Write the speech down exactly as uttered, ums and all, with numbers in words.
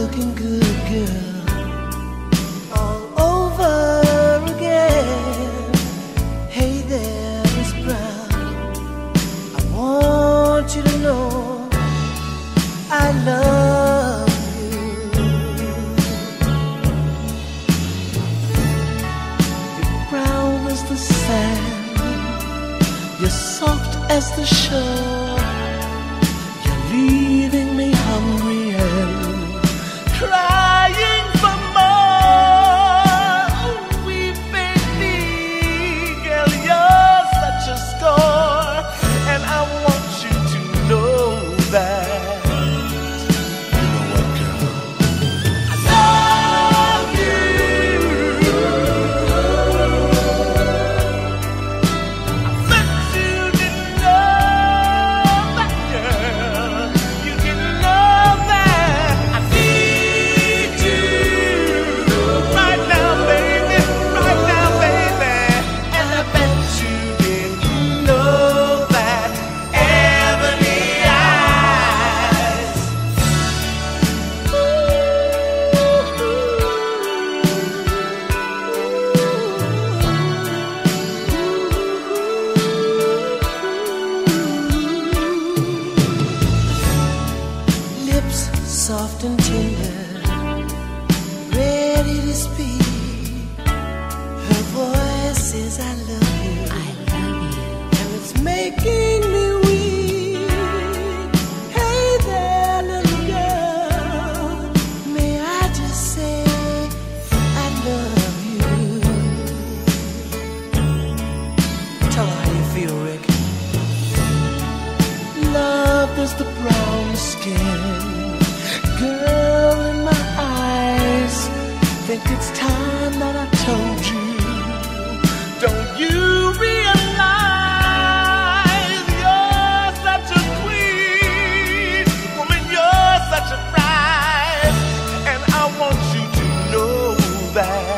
looking good, girl, all over again. Hey there, Miss Brown, I want you to know I love you. You're brown as the sand, you're soft as the shore. You're leaving me hungry and crying for more. Oh, we baby, girl, you're such a score, and I want you to know that. You know what, girl? I love you. I bet you didn't know that, girl. You didn't know that. I need you right now, baby, right now, baby. And I bet you didn't know that. Ebony eyes. Lips soft and tender, ready to speak. Her voice says I love you, I love you, and it's making me weak. Hey there, little girl, may I just say I love you. Tell her how you feel, Rick. Love is the brown skin, girl in my eyes. Think it's time that I told you. Don't you realize you're such a queen, woman, you're such a prize, and I want you to know that.